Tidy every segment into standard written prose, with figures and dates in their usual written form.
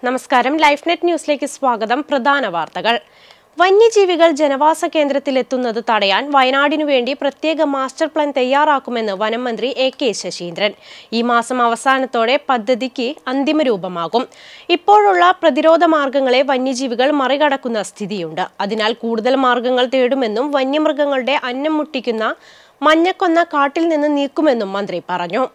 നമസ്കാരം ലൈഫ്നെറ്റ് ന്യൂസിലേക്ക് സ്വാഗതം. പ്രധാന വാർത്തകൾ. വന്യജീവികൾ ജനവാസ കേന്ദ്രത്തിലെത്തുന്നത് തടയാൻ വയനാടിനു വേണ്ടി പ്രത്യേക മാസ്റ്റർ പ്ലാൻ തയ്യാറാക്കുമെന്ന് വനം മന്ത്രി എ.കെ. ശശീന്ദ്രൻ. ഈ മാസം അവസാനത്തോടെ പദ്ധതിക്ക് അന്തിമ രൂപമാകും. ഇപ്പോഴുള്ള പ്രതിരോധ മാർഗങ്ങളെ വന്യജീവികൾ മറികടക്കുന്ന സ്ഥിതിയുണ്ട്. അതിനാൽ കൂടുതൽ മാർഗങ്ങൾ തേടുമെന്നും വന്യമൃഗങ്ങളുടെ അന്നം മുട്ടിക്കുന്ന മഞ്ഞക്കൊന്ന കാട്ടിൽ നിന്ന് നീക്കുമെന്നും മന്ത്രി പറഞ്ഞു.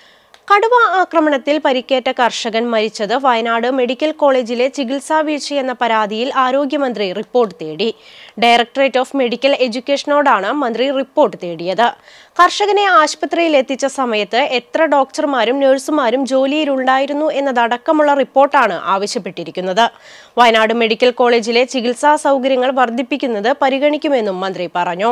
കടുവ ആക്രമണത്തിൽ പരിക്കേറ്റ കർഷകൻ മരിച്ചത് വയനാട് മെഡിക്കൽ കോളേജിലെ ചികിത്സാ വീഴ്ചയെന്ന പരാതിയിൽ ആരോഗ്യമന്ത്രി റിപ്പോർട്ട് തേടി. ഡയറക്ടറേറ്റ് ഓഫ് മെഡിക്കൽ എഡ്യൂക്കേഷനോടാണ് മന്ത്രി റിപ്പോർട്ട് തേടിയത്. കർഷകനെ ആശുപത്രിയിൽ എത്തിച്ച സമയത്ത് എത്ര ഡോക്ടർമാരും നഴ്സുമാരും ജോലിയിലുണ്ടായിരുന്നു എന്നതടക്കമുള്ള റിപ്പോർട്ടാണ് ആവശ്യപ്പെട്ടിരിക്കുന്നത്. വയനാട് മെഡിക്കൽ കോളേജിലെ ചികിത്സാ സൗകര്യങ്ങൾ വർദ്ധിപ്പിക്കുന്നത് പരിഗണിക്കുമെന്നും മന്ത്രി പറഞ്ഞു.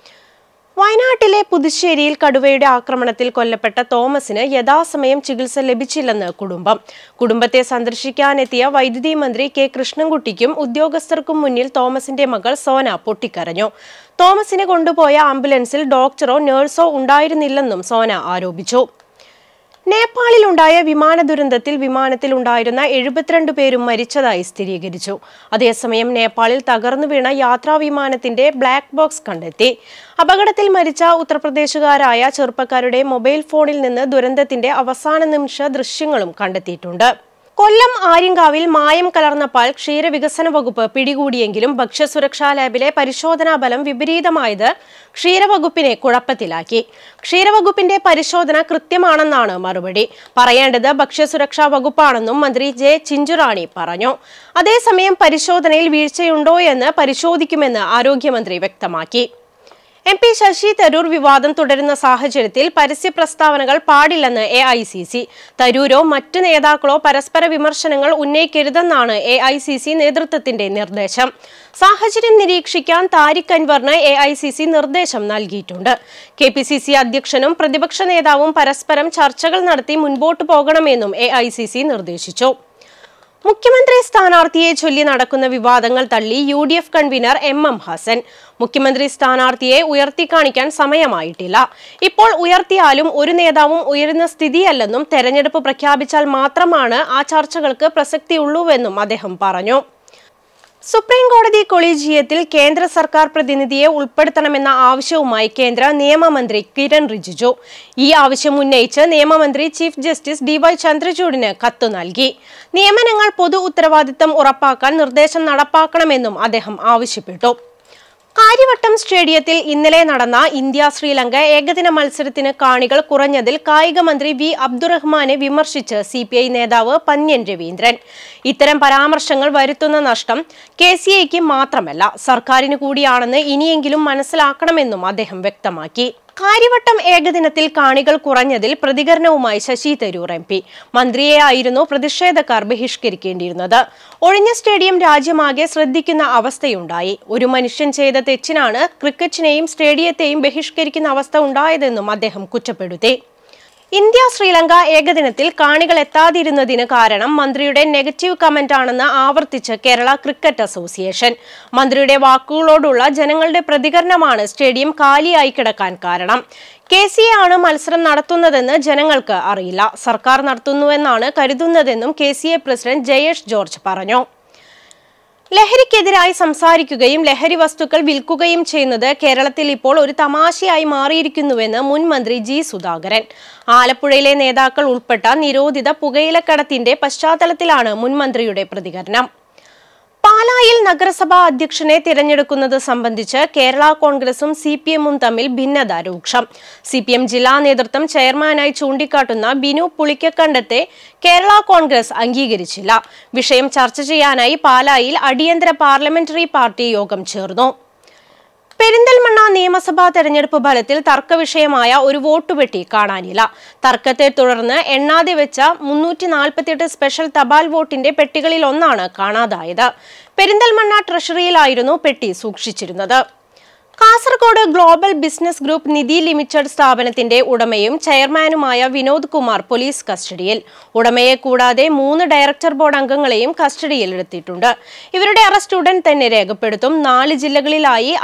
വയനാട്ടിലെ പുതുശ്ശേരിയിൽ കടുവയുടെ ആക്രമണത്തിൽ കൊല്ലപ്പെട്ട തോമസിന് യഥാസമയം ചികിത്സ ലഭിച്ചില്ലെന്ന് കുടുംബത്തെ സന്ദർശിക്കാനെത്തിയ വൈദ്യുതി മന്ത്രി കെ കൃഷ്ണൻകുട്ടിക്കും ഉദ്യോഗസ്ഥർക്കും മുന്നിൽ തോമസിന്റെ മകൾ സോന പൊട്ടിക്കരഞ്ഞു. തോമസിനെ കൊണ്ടുപോയ ആംബുലൻസിൽ ഡോക്ടറോ നഴ്സോ ഉണ്ടായിരുന്നില്ലെന്നും സോന ആരോപിച്ചു. നേപ്പാളിലുണ്ടായ വിമാന ദുരന്തത്തിൽ വിമാനത്തിലുണ്ടായിരുന്ന 72 പേരും മരിച്ചതായി സ്ഥിരീകരിച്ചു. അതേസമയം നേപ്പാളിൽ തകർന്നു വീണ യാത്രാ വിമാനത്തിന്റെ ബ്ലാക്ക് ബോക്സ് കണ്ടെത്തി. അപകടത്തിൽ മരിച്ച ഉത്തർപ്രദേശുകാരായ ചെറുപ്പക്കാരുടെ മൊബൈൽ ഫോണിൽ നിന്ന് ദുരന്തത്തിന്റെ അവസാന നിമിഷ ദൃശ്യങ്ങളും കണ്ടെത്തിയിട്ടുണ്ട്. കൊല്ലം ആര്യങ്കാവിൽ മായം കലർന്ന പാൽ ക്ഷീരവികസന വകുപ്പ് പിടികൂടിയെങ്കിലും ഭക്ഷ്യസുരക്ഷാ ലാബിലെ പരിശോധനാ ഫലം വിപരീതമായത് ക്ഷീരവകുപ്പിനെ കുഴപ്പത്തിലാക്കി. ക്ഷീരവകുപ്പിന്റെ പരിശോധന കൃത്യമാണെന്നാണ് മറുപടി. പറയേണ്ടത് ഭക്ഷ്യസുരക്ഷാ വകുപ്പാണെന്നും മന്ത്രി ജെ ചിഞ്ചുറാണി പറഞ്ഞു. അതേസമയം പരിശോധനയിൽ വീഴ്ചയുണ്ടോ എന്ന് പരിശോധിക്കുമെന്ന് ആരോഗ്യമന്ത്രി വ്യക്തമാക്കി. MP ശശി തരൂർ വിവാദം തുടരുന്ന സാഹചര്യത്തിൽ പരസ്യ പ്രസ്താവനകൾ പാടില്ലെന്ന് AICC. തരൂരോ മറ്റു നേതാക്കളോ പരസ്പര വിമർശനങ്ങൾ ഉന്നയിക്കരുതെന്നാണ് AICC നേതൃത്വത്തിന്റെ നിർദ്ദേശം. സാഹചര്യം നിരീക്ഷിക്കാൻ താരിഖ് അൻവറിന് AICC നിർദ്ദേശം നൽകിയിട്ടുണ്ട്. KPCC അധ്യക്ഷനും പ്രതിപക്ഷ നേതാവും പരസ്പരം ചർച്ചകൾ നടത്തി മുൻപോട്ടു പോകണമെന്നും AICC നിർദ്ദേശിച്ചു. മുഖ്യമന്ത്രി സ്ഥാനാർത്ഥിയെ ചൊല്ലി നടക്കുന്ന വിവാദങ്ങൾ തള്ളി UDF കൺവീനർ MM ഹസൻ. മുഖ്യമന്ത്രി സ്ഥാനാർത്ഥിയെ ഉയർത്തിക്കാണിക്കാൻ സമയമായിട്ടില്ല. ഇപ്പോൾ ഉയർത്തിയാലും ഒരു നേതാവും ഉയരുന്ന സ്ഥിതിയല്ലെന്നും തെരഞ്ഞെടുപ്പ് പ്രഖ്യാപിച്ചാൽ മാത്രമാണ് ആ ചർച്ചകൾക്ക് പ്രസക്തിയുള്ളൂവെന്നും അദ്ദേഹം പറഞ്ഞു. സുപ്രീം കോടതി കൊളീജിയത്തിൽ കേന്ദ്ര സർക്കാർ പ്രതിനിധിയെ ഉൾപ്പെടുത്തണമെന്ന ആവശ്യവുമായി കേന്ദ്ര നിയമമന്ത്രി കിരൺ റിജിജു. ഈ ആവശ്യം ഉന്നയിച്ച് നിയമമന്ത്രി ചീഫ് ജസ്റ്റിസ് DY ചന്ദ്രചൂഡിന് കത്ത് നൽകി. നിയമനങ്ങൾ പൊതു ഉത്തരവാദിത്തം ഉറപ്പാക്കാൻ നിർദ്ദേശം നടപ്പാക്കണമെന്നും അദ്ദേഹം ആവശ്യപ്പെട്ടു. കാര്യവട്ടം സ്റ്റേഡിയത്തിൽ ഇന്നലെ നടന്ന ഇന്ത്യ ശ്രീലങ്ക ഏകദിന മത്സരത്തിന് കാണികൾ കുറഞ്ഞതിൽ കായിക മന്ത്രി V അബ്ദുറഹ്മാനെ വിമർശിച്ച് CPI നേതാവ് പന്ന്യൻ രവീന്ദ്രൻ. ഇത്തരം പരാമർശങ്ങൾ വരുത്തുന്ന നഷ്ടം KCAക്ക് മാത്രമല്ല സർക്കാരിന് കൂടിയാണെന്ന് ഇനിയെങ്കിലും മനസ്സിലാക്കണമെന്നും അദ്ദേഹം വ്യക്തമാക്കി. കാര്യവട്ടം ഏകദിനത്തിൽ കാണികൾ കുറഞ്ഞതിൽ പ്രതികരണവുമായി ശശി തരൂർ MP. മന്ത്രിയെ ആയിരുന്നു പ്രതിഷേധക്കാർ ബഹിഷ്കരിക്കേണ്ടിയിരുന്നത്. ഒഴിഞ്ഞ സ്റ്റേഡിയം രാജ്യമാകെ ശ്രദ്ധിക്കുന്ന അവസ്ഥയുണ്ടായി. ഒരു മനുഷ്യൻ ചെയ്ത തെറ്റിനാണ് ക്രിക്കറ്റിനെയും സ്റ്റേഡിയത്തെയും ബഹിഷ്കരിക്കുന്ന അവസ്ഥ ഉണ്ടായതെന്നും അദ്ദേഹം കുറ്റപ്പെടുത്തി. ഇന്ത്യ ശ്രീലങ്ക ഏകദിനത്തിൽ കാണികൾ എത്താതിരുന്നതിന് കാരണം മന്ത്രിയുടെ നെഗറ്റീവ് കമന്റ് ആണെന്ന് ആവർത്തിച്ച് കേരള ക്രിക്കറ്റ് അസോസിയേഷൻ. മന്ത്രിയുടെ വാക്കുകളോടുള്ള ജനങ്ങളുടെ പ്രതികരണമാണ് സ്റ്റേഡിയം കാലിയായി കിടക്കാൻ കാരണം. KCA ആണ് മത്സരം നടത്തുന്നതെന്ന് ജനങ്ങൾക്ക് അറിയില്ല. സർക്കാർ നടത്തുന്നുവെന്നാണ് കരുതുന്നതെന്നും KCA പ്രസിഡന്റ് ജയേഷ് ജോർജ് പറഞ്ഞു. ലഹരിക്കെതിരായി സംസാരിക്കുകയും ലഹരി വസ്തുക്കൾ വിൽക്കുകയും ചെയ്യുന്നത് കേരളത്തിൽ ഇപ്പോൾ ഒരു തമാശയായി മാറിയിരിക്കുന്നുവെന്ന് മുൻ മന്ത്രി G സുധാകരൻ. ആലപ്പുഴയിലെ നേതാക്കൾ ഉൾപ്പെട്ട നിരോധിത പുകയിലക്കടത്തിന്റെ പശ്ചാത്തലത്തിലാണ് മുൻമന്ത്രിയുടെ പ്രതികരണം. പാലായിൽ നഗരസഭാ അധ്യക്ഷനെ തിരഞ്ഞെടുക്കുന്നത് സംബന്ധിച്ച് കേരള കോൺഗ്രസും CPM-ഉം തമ്മിൽ ഭിന്നത രൂക്ഷം. CPM ജില്ലാ നേതൃത്വം ചെയർമാനായി ചൂണ്ടിക്കാട്ടുന്ന ബിനു പുളിക്കക്കണ്ടത്തെ കേരള കോൺഗ്രസ് അംഗീകരിച്ചില്ല. വിഷയം ചർച്ച ചെയ്യാനായി പാലായിൽ അടിയന്തര പാർലമെന്ററി പാർട്ടി യോഗം ചേർന്നു. പെരിന്തൽമണ്ണ നിയമസഭാ തെരഞ്ഞെടുപ്പ് ഫലത്തിൽ തർക്കവിഷയമായ ഒരു വോട്ടുപെട്ടി കാണാനില്ല. തർക്കത്തെ തുടർന്ന് എണ്ണാതെ വെച്ച 348 സ്പെഷ്യൽ തപാൽ വോട്ടിന്റെ പെട്ടികളിൽ ഒന്നാണ് കാണാതായത്. പെരിന്തൽമണ്ണ ട്രഷറിയിലായിരുന്നു പെട്ടി സൂക്ഷിച്ചിരുന്നത്. Kasaragod global business group Nidhi limited സ്ഥാപനത്തിന്റെ ഉടമയും ചെയർമാനുമായ വിനോദ് കുമാർ പോലീസ് കസ്റ്റഡിയിൽ. ഉടമയെ കൂടാതെ 3 ഡയറക്ടർ ബോർഡ് അംഗങ്ങളെയും കസ്റ്റഡിയിലെടുത്തിട്ടുണ്ട്. ഇവരുടെ അറസ്റ്റ് ഉടൻ തന്നെ രേഖപ്പെടുത്തും. 4 ജില്ലകളിലായി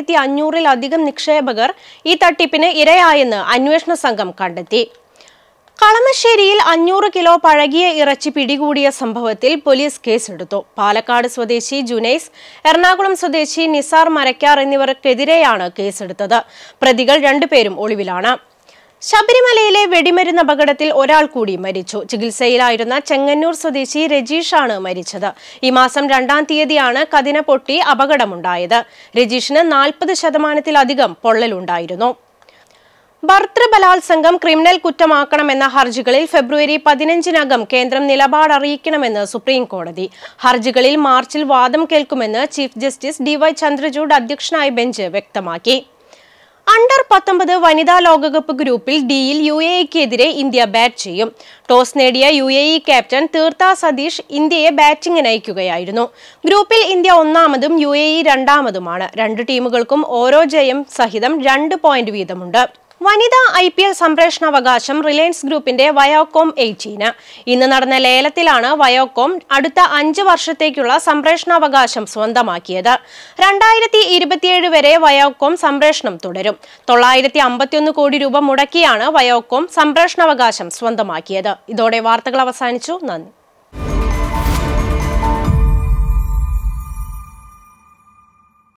5500-ലധികം നിക്ഷേപകർ ഈ തട്ടിപ്പിന് ഇരയായെന്ന് അന്വേഷണ സംഘം കണ്ടെത്തി. കളമശ്ശേരിയിൽ 500 കിലോ പഴകിയ ഇറച്ചി പിടികൂടിയ സംഭവത്തിൽ പോലീസ് കേസെടുത്തു. പാലക്കാട് സ്വദേശി ജുനൈസ്, എറണാകുളം സ്വദേശി നിസാർ മരക്കാർ എന്നിവർക്കെതിരെയാണ് കേസെടുത്തത്. പ്രതികൾ രണ്ടുപേരും ഒളിവിലാണ്. ശബരിമലയിലെ വെടിമരുന്ന് അപകടത്തിൽ ഒരാൾ കൂടി മരിച്ചു. ചികിത്സയിലായിരുന്ന ചെങ്ങന്നൂർ സ്വദേശി രജീഷാണ് മരിച്ചത്. ഈ മാസം 2-ാം തീയതിയാണ് കതിന പൊട്ടി അപകടമുണ്ടായത്. രജീഷിന് 40% പൊള്ളലുണ്ടായിരുന്നു. ഭർതൃബലാത്സംഗം ക്രിമിനൽ കുറ്റമാക്കണമെന്ന ഹർജികളിൽ ഫെബ്രുവരി 15-നകം കേന്ദ്രം നിലപാട് അറിയിക്കണമെന്ന് സുപ്രീം കോടതി. ഹർജികളിൽ മാർച്ചിൽ വാദം കേൾക്കുമെന്ന് ചീഫ് ജസ്റ്റിസ് DY ചന്ദ്രചൂഡ് അധ്യക്ഷനായ ബെഞ്ച് വ്യക്തമാക്കി. അണ്ടർ 19 വനിതാ ലോകകപ്പ് ഗ്രൂപ്പിൽ ഡിയിൽ UAEക്കെതിരെ ഇന്ത്യ ബാറ്റ് ചെയ്യും. ടോസ് നേടിയ UAE ക്യാപ്റ്റൻ തീർത്ത സതീഷ് ഇന്ത്യയെ ബാറ്റിംഗിന് അയക്കുകയായിരുന്നു. ഗ്രൂപ്പിൽ ഇന്ത്യ 1-മതും UAE 2-മതുമാണ്. രണ്ട് ടീമുകൾക്കും ഓരോ ജയം സഹിതം 2 പോയിന്റ് വീതമുണ്ട്. വനിതാ IPL സംപ്രേഷണാവകാശം റിലയൻസ് ഗ്രൂപ്പിന്റെ വയോകോം 18. ഇന്ന് നടന്ന ലേലത്തിലാണ് വയോകോം അടുത്ത 5 വർഷത്തേക്കുള്ള സംപ്രേഷണാവകാശം സ്വന്തമാക്കിയത്. 2027 വരെ വയോകോം സംപ്രേഷണം തുടരും. 951 കോടി രൂപ മുടക്കിയാണ് വയോകോം സംപ്രേഷണാവകാശം സ്വന്തമാക്കിയത്. ഇതോടെ വാർത്തകൾ അവസാനിച്ചു. നന്ദി.